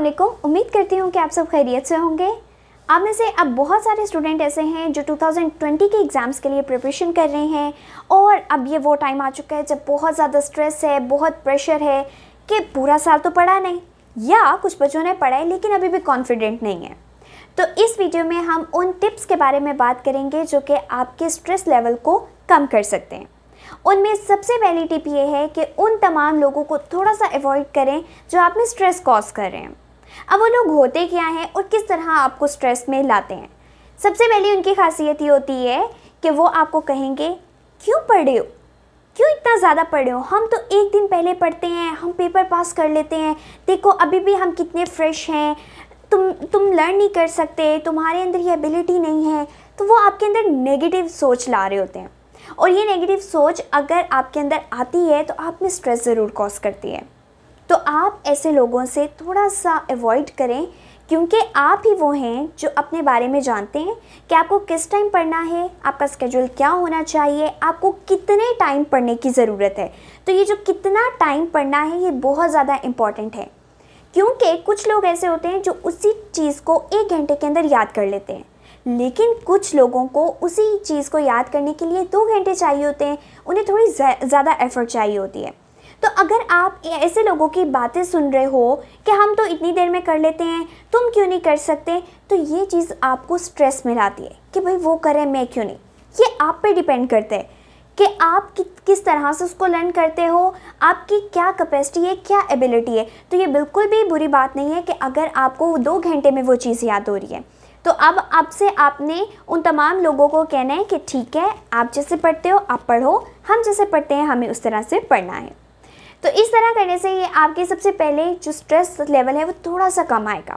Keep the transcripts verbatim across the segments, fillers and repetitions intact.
वालेकुम। उम्मीद करती हूँ कि आप सब खैरियत से होंगे। आप में से अब बहुत सारे स्टूडेंट ऐसे हैं जो दो हज़ार बीस के एग्ज़ाम्स के लिए प्रिपरेशन कर रहे हैं और अब ये वो टाइम आ चुका है जब बहुत ज़्यादा स्ट्रेस है, बहुत प्रेशर है कि पूरा साल तो पढ़ा नहीं, या कुछ बच्चों ने पढ़ा है लेकिन अभी भी कॉन्फिडेंट नहीं है। तो इस वीडियो में हम उन टिप्स के बारे में बात करेंगे जो कि आपके स्ट्रेस लेवल को कम कर सकते हैं। उनमें सबसे पहली टिप ये है कि उन तमाम लोगों को थोड़ा सा अवॉइड करें जो आप में स्ट्रेस कॉज कर रहे हैं। अब वो लोग होते क्या हैं और किस तरह आपको स्ट्रेस में लाते हैं। सबसे पहले उनकी खासियत ये होती है कि वो आपको कहेंगे, क्यों पढ़े हो, क्यों इतना ज़्यादा पढ़े हो, हम तो एक दिन पहले पढ़ते हैं, हम पेपर पास कर लेते हैं, देखो अभी भी हम कितने फ्रेश हैं, तुम तुम लर्न नहीं कर सकते, तुम्हारे अंदर ये एबिलिटी नहीं है। तो वो आपके अंदर नेगेटिव सोच ला रहे होते हैं और ये नेगेटिव सोच अगर आपके अंदर आती है तो आप में स्ट्रेस ज़रूर कॉज करती है। तो आप ऐसे लोगों से थोड़ा सा अवॉइड करें, क्योंकि आप ही वो हैं जो अपने बारे में जानते हैं कि आपको किस टाइम पढ़ना है, आपका स्केड्यूल क्या होना चाहिए, आपको कितने टाइम पढ़ने की ज़रूरत है। तो ये जो कितना टाइम पढ़ना है ये बहुत ज़्यादा इम्पॉर्टेंट है, क्योंकि कुछ लोग ऐसे होते हैं जो उसी चीज़ को एक घंटे के अंदर याद कर लेते हैं, लेकिन कुछ लोगों को उसी चीज़ को याद करने के लिए दो घंटे चाहिए होते हैं, उन्हें थोड़ी ज़्यादा एफर्ट चाहिए होती है। तो अगर आप ऐसे लोगों की बातें सुन रहे हो कि हम तो इतनी देर में कर लेते हैं, तुम क्यों नहीं कर सकते, तो ये चीज़ आपको स्ट्रेस में लाती है कि भाई वो करें मैं क्यों नहीं। ये आप पे डिपेंड करता है कि आप कि, किस तरह से उसको लर्न करते हो, आपकी क्या कैपेसिटी है, क्या एबिलिटी है। तो ये बिल्कुल भी बुरी बात नहीं है कि अगर आपको दो घंटे में वो चीज़ याद हो रही है। तो अब आपसे आपने उन तमाम लोगों को कहना है कि ठीक है, आप जैसे पढ़ते हो आप पढ़ो, हम जैसे पढ़ते हैं हमें उस तरह से पढ़ना है। तो इस तरह करने से ये आपके सबसे पहले जो स्ट्रेस लेवल है वो थोड़ा सा कम आएगा।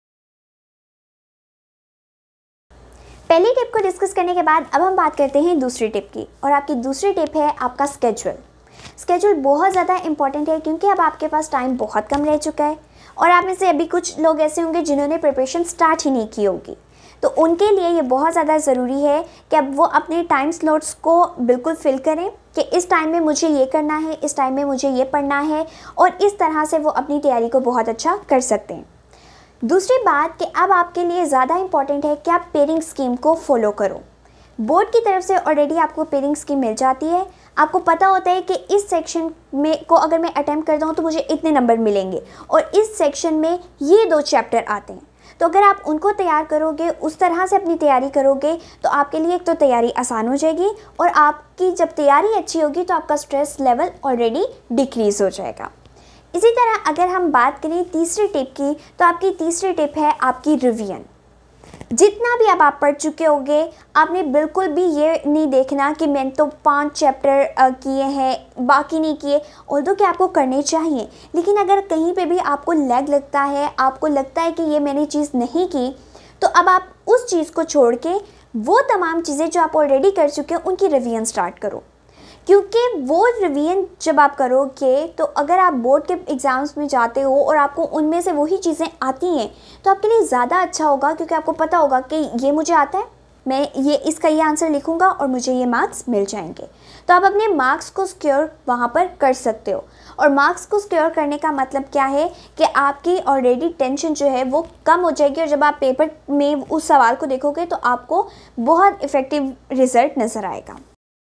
पहली टिप को डिस्कस करने के बाद अब हम बात करते हैं दूसरी टिप की, और आपकी दूसरी टिप है आपका स्केड्यूल। स्केड्यूल बहुत ज़्यादा इंपॉर्टेंट है क्योंकि अब आपके पास टाइम बहुत कम रह चुका है और आप में से अभी कुछ लोग ऐसे होंगे जिन्होंने प्रिपरेशन स्टार्ट ही नहीं की होगी। तो उनके लिए ये बहुत ज़्यादा ज़रूरी है कि अब वो अपने टाइम स्लॉट्स को बिल्कुल फिल करें कि इस टाइम में मुझे ये करना है, इस टाइम में मुझे ये पढ़ना है, और इस तरह से वो अपनी तैयारी को बहुत अच्छा कर सकते हैं। दूसरी बात कि अब आपके लिए ज़्यादा इंपॉर्टेंट है कि आप पेयरिंग स्कीम को फॉलो करो। बोर्ड की तरफ से ऑलरेडी आपको पेयरिंग स्कीम मिल जाती है, आपको पता होता है कि इस सेक्शन में को अगर मैं अटैम्प्ट करता हूँ तो मुझे इतने नंबर मिलेंगे और इस सेक्शन में ये दो चैप्टर आते हैं। तो अगर आप उनको तैयार करोगे, उस तरह से अपनी तैयारी करोगे, तो आपके लिए एक तो तैयारी आसान हो जाएगी और आपकी जब तैयारी अच्छी होगी तो आपका स्ट्रेस लेवल ऑलरेडी डिक्रीज़ हो जाएगा। इसी तरह अगर हम बात करें तीसरी टिप की, तो आपकी तीसरी टिप है आपकी रिवीजन। जितना भी अब आप पढ़ चुके होंगे, आपने बिल्कुल भी ये नहीं देखना कि मैंने तो पांच चैप्टर किए हैं बाकी नहीं किए, ऑल्दो कि आपको करने चाहिए, लेकिन अगर कहीं पे भी आपको लैग लगता है, आपको लगता है कि ये मैंने चीज़ नहीं की, तो अब आप उस चीज़ को छोड़ के वो तमाम चीज़ें जो आप ऑलरेडी कर चुके हैं उनकी रिवीजन स्टार्ट करो। क्योंकि वो रिवीजन जब आप करोगे तो अगर आप बोर्ड के एग्ज़ाम्स में जाते हो और आपको उनमें से वही चीज़ें आती हैं तो आपके लिए ज़्यादा अच्छा होगा, क्योंकि आपको पता होगा कि ये मुझे आता है, मैं ये इसका ये आंसर लिखूंगा और मुझे ये मार्क्स मिल जाएंगे। तो आप अपने मार्क्स को सिक्योर वहाँ पर कर सकते हो। और मार्क्स को सिक्योर करने का मतलब क्या है कि आपकी ऑलरेडी टेंशन जो है वो कम हो जाएगी, और जब आप पेपर में उस सवाल को देखोगे तो आपको बहुत इफ़ेक्टिव रिज़ल्ट नज़र आएगा।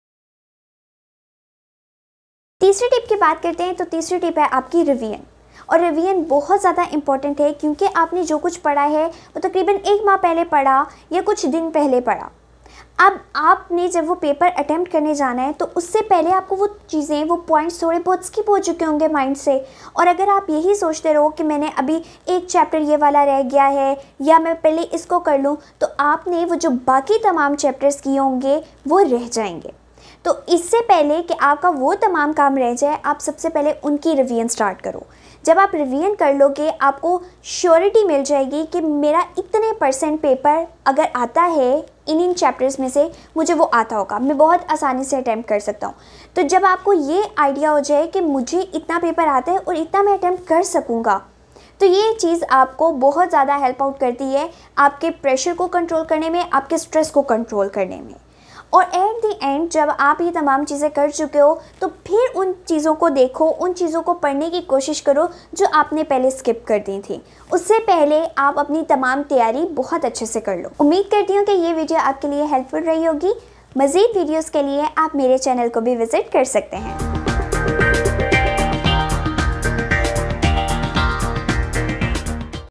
तीसरी टिप की बात करते हैं, तो तीसरी टिप है आपकी रिवीजन। और रिवीजन बहुत ज़्यादा इंपॉर्टेंट है क्योंकि आपने जो कुछ पढ़ा है वो तकरीबन एक माह पहले पढ़ा या कुछ दिन पहले पढ़ा। अब आपने जब वो पेपर अटेम्प्ट करने जाना है तो उससे पहले आपको वो चीज़ें, वो पॉइंट्स थोड़े बहुत स्किप हो चुके होंगे माइंड से, और अगर आप यही सोचते रहो कि मैंने अभी एक चैप्टर ये वाला रह गया है या मैं पहले इसको कर लूँ, तो आपने वो जो बाकी तमाम चैप्टर्स किए होंगे वो रह जाएंगे। तो इससे पहले कि आपका वो तमाम काम रह जाए, आप सबसे पहले उनकी रिवीजन स्टार्ट करो। जब आप रिवीजन कर लोगे आपको श्योरिटी मिल जाएगी कि मेरा इतने परसेंट पेपर अगर आता है इन इन चैप्टर्स में से, मुझे वो आता होगा, मैं बहुत आसानी से अटैम्प्ट कर सकता हूँ। तो जब आपको ये आइडिया हो जाए कि मुझे इतना पेपर आता है और इतना मैं अटैम्प्ट कर सकूँगा, तो ये चीज़ आपको बहुत ज़्यादा हेल्प आउट करती है आपके प्रेशर को कंट्रोल करने में, आपके स्ट्रेस को कंट्रोल करने में। और एट द एंड जब आप ये तमाम चीज़ें कर चुके हो तो फिर उन चीज़ों को देखो, उन चीज़ों को पढ़ने की कोशिश करो जो आपने पहले स्किप कर दी थी। उससे पहले आप अपनी तमाम तैयारी बहुत अच्छे से कर लो। उम्मीद करती हूँ कि ये वीडियो आपके लिए हेल्पफुल रही होगी। मज़ीद वीडियोज़ के लिए आप मेरे चैनल को भी विज़िट कर सकते हैं।